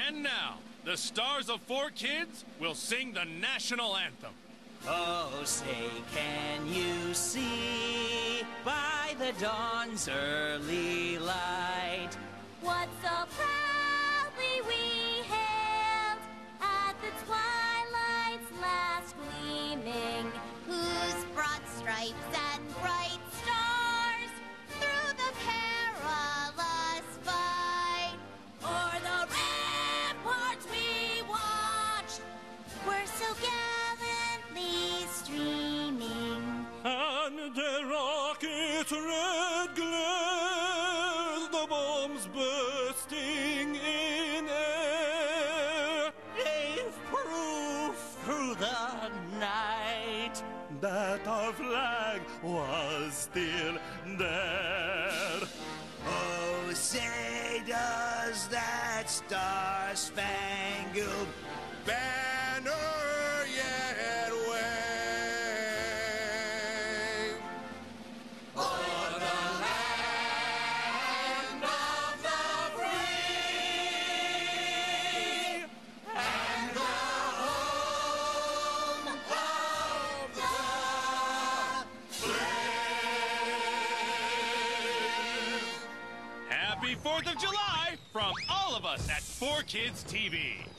And now, the stars of 4 Kids will sing the National Anthem. Oh, say, can you see by the dawn's early light what so proudly we hailed at the twilight's last gleaming, whose broad stripes and bright stars through the perilous fight o'er the ramparts we watched were so gallantly streaming, and the rocket's red glare, the bombs bursting in air, gave proof through the night that our flag was still there. Oh, say does that star-spangled banner yet wave o'er the land of the free and the home of the brave? Happy 4th of July from all of us at 4 Kids TV.